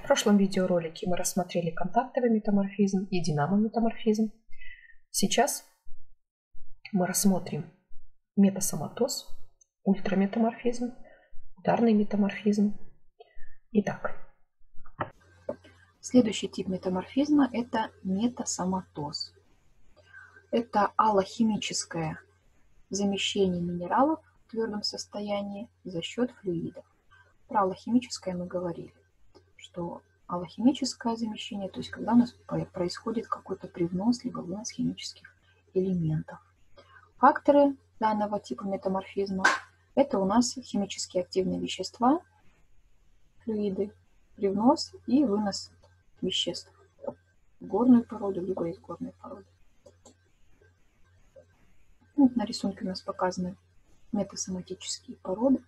прошлом видеоролике мы рассмотрели контактовый метаморфизм и динамометаморфизм. Сейчас мы рассмотрим метасоматоз, ультраметаморфизм, ударный метаморфизм. Итак, следующий тип метаморфизма – это метасоматоз. Это аллохимическое замещение минералов в твердом состоянии за счет флюидов. Про аллохимическое мы говорили, что аллохимическое замещение, то есть когда у нас происходит какой-то привнос либо вынос химических элементов. Факторы данного типа метаморфизма – это у нас химически активные вещества, флюиды, привнос и вынос веществ в горную породу, либо из горной породы. На рисунке у нас показаны метасоматические породы.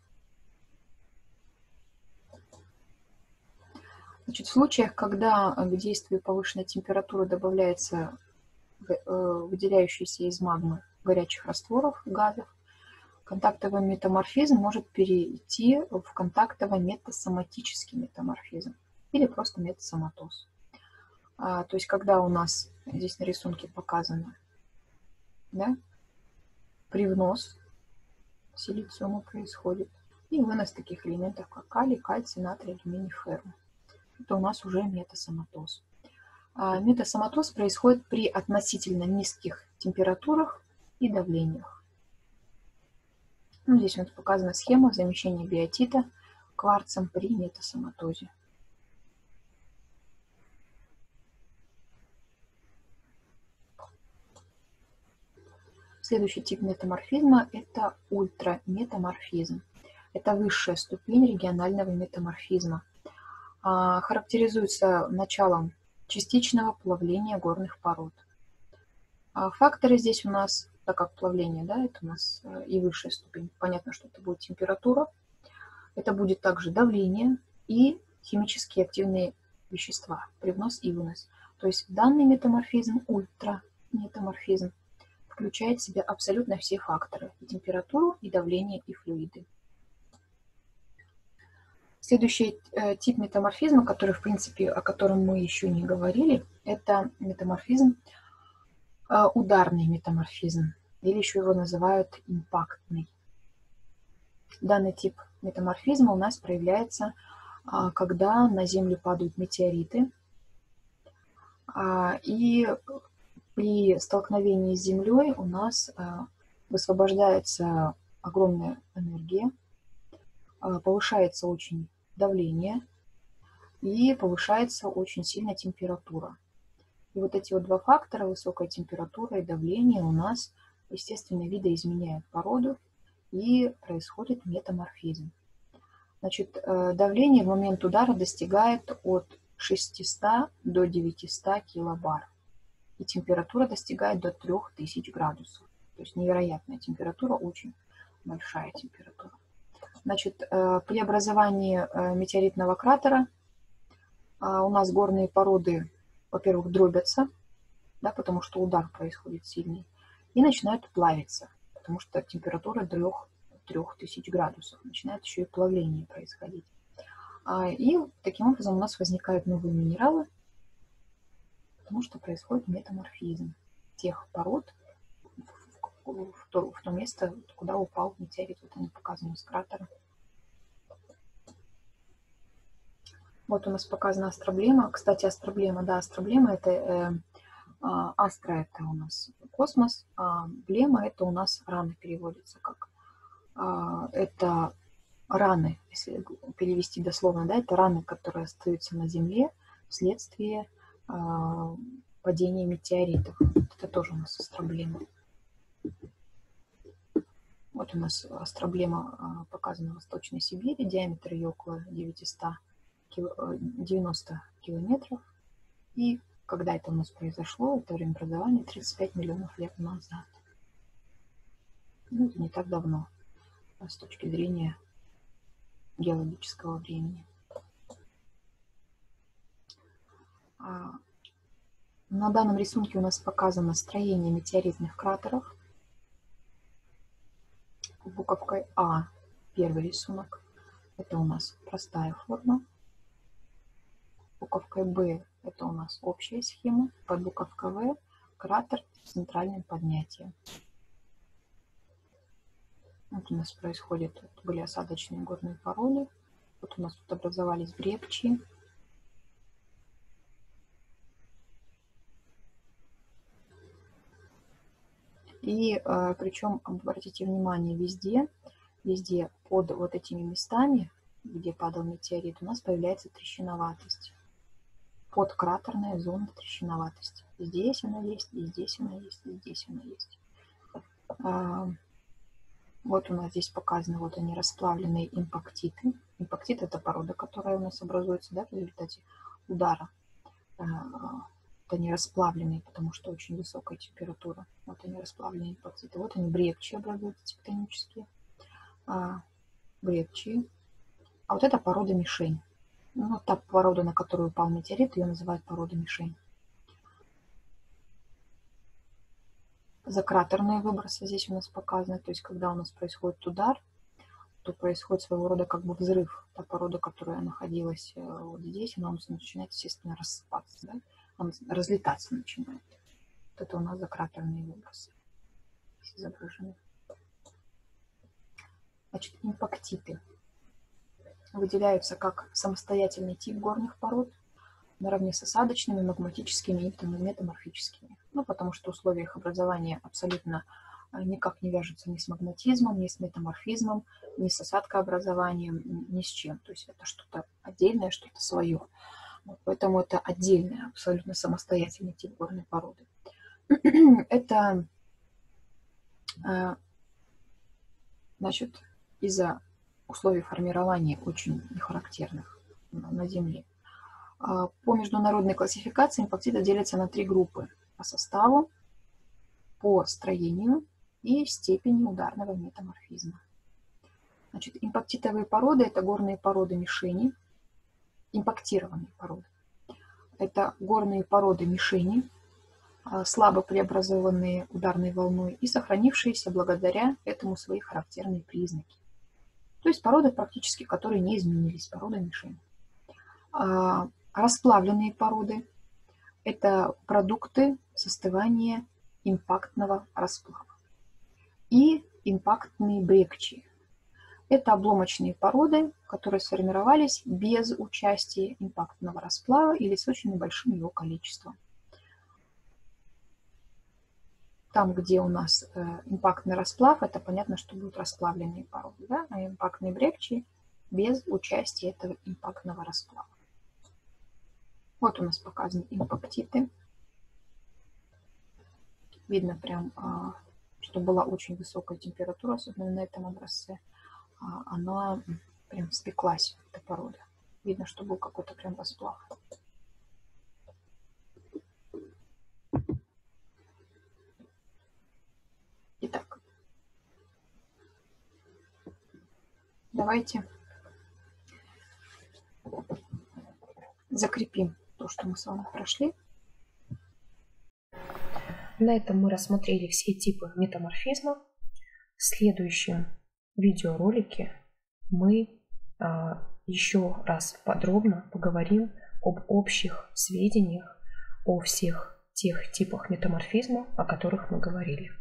Значит, в случаях, когда к действию повышенной температуры добавляется выделяющийся из магмы горячих растворов, газов, контактовый метаморфизм может перейти в контактово-метасоматический метаморфизм или просто метасоматоз. То есть, когда у нас здесь на рисунке показано, да, привнос силициума происходит и вынос таких элементов, как калий, кальций, натрий, алюминий, феррум. Это у нас уже метасоматоз. Метасоматоз происходит при относительно низких температурах и давлениях. Здесь у нас показана схема замещения биотита кварцем при метасоматозе. Следующий тип метаморфизма – это ультраметаморфизм. Это высшая ступень регионального метаморфизма. Характеризуется началом частичного плавления горных пород. Факторы здесь у нас, так как плавление, да, это у нас и высшая ступень, понятно, что это будет температура, это будет также давление и химически активные вещества, привнос и вынос. То есть данный метаморфизм, ультраметаморфизм, включает в себя абсолютно все факторы: и температуру, и давление, и флюиды. Следующий тип метаморфизма, который, в принципе, о котором мы еще не говорили, это метаморфизм, ударный метаморфизм, или еще его называют импактный. Данный тип метаморфизма у нас проявляется, когда на Землю падают метеориты, и при столкновении с Землей у нас высвобождается огромная энергия, повышается очень давление и повышается очень сильно температура. И вот эти вот два фактора, высокая температура и давление, у нас, естественно, видоизменяют породу и происходит метаморфизм. Значит, давление в момент удара достигает от 600 до 900 килобар. И температура достигает до 3000 градусов. То есть невероятная температура, очень большая температура. Значит, при образовании метеоритного кратера у нас горные породы, во-первых, дробятся, да, потому что удар происходит сильный, и начинают плавиться, потому что температура 3000 градусов. Начинает еще и плавление происходить. И таким образом у нас возникают новые минералы, потому что происходит метаморфизм тех пород в то место, куда упал метеорит. Вот они показаны с кратера. Вот у нас показана астроблема. Кстати, астроблема, да, астроблема это астра, это у нас космос, а блема это у нас раны переводится как. Это раны, если перевести дословно, да, это раны, которые остаются на Земле вследствие падения метеоритов. Это тоже у нас астроблема. Вот у нас астроблема показана в Восточной Сибири, диаметр ее около 90 километров. И когда это у нас произошло, это время образования 35 миллионов лет назад. Ну, это не так давно, с точки зрения геологического времени. На данном рисунке у нас показано строение метеоритных кратеров. Буковкой А первый рисунок. Это у нас простая форма. буковкой Б это у нас общая схема, под буковкой В кратер с центральным поднятием. Вот у нас происходит, вот были осадочные горные породы, вот у нас тут образовались брекчи. И причем, обратите внимание, везде под вот этими местами, где падал метеорит, у нас появляется трещиноватость. Подкратерная зона трещиноватости. Здесь она есть, и здесь она есть, и здесь она есть. Вот у нас здесь показаны вот они расплавленные импактиты. Импактит — это порода, которая у нас образуется, да, в результате удара. Вот они расплавленные, потому что очень высокая температура. Вот они расплавленные импактиты. Вот они брекчи образуются тектонические. Брекчи. А вот это порода мишень. Ну, вот та порода, на которую упал метеорит, ее называют порода мишень. Закратерные выбросы здесь у нас показаны. То есть, когда у нас происходит удар, то происходит своего рода как бы взрыв. Та порода, которая находилась вот здесь, она у нас начинает, естественно, рассыпаться. Да? Она разлетаться начинает. Вот это у нас закратерные выбросы изображены. Значит, импактиты выделяются как самостоятельный тип горных пород наравне с осадочными, магматическими и метаморфическими. Ну, потому что условия их образования абсолютно никак не вяжутся ни с магматизмом, ни с метаморфизмом, ни с осадкообразованием, ни с чем. То есть это что-то отдельное, что-то свое. Вот, поэтому это отдельный, абсолютно самостоятельный тип горной породы. Это, значит, из-за условий формирования очень нехарактерных на Земле. По международной классификации импактиты делятся на 3 группы: по составу, по строению и степени ударного метаморфизма. Значит, импактитовые породы — это горные породы мишени, импактированные породы. Это горные породы мишени, слабо преобразованные ударной волной и сохранившиеся благодаря этому свои характерные признаки. То есть породы практически, которые не изменились, породы мишени. Расплавленные породы — это продукты состывания импактного расплава. И импактные брекчи — это обломочные породы, которые сформировались без участия импактного расплава или с очень небольшим его количеством. Там, где у нас импактный расплав, это понятно, что будут расплавленные породы, да? А импактные брекчи без участия этого импактного расплава. Вот у нас показаны импактиты. Видно прям, что была очень высокая температура, особенно на этом образце. Она прям спеклась, эта порода. Видно, что был какой-то прям расплав. Итак, давайте закрепим то, что мы с вами прошли. На этом мы рассмотрели все типы метаморфизма. В следующем видеоролике мы еще раз подробно поговорим об общих сведениях о всех тех типах метаморфизма, о которых мы говорили.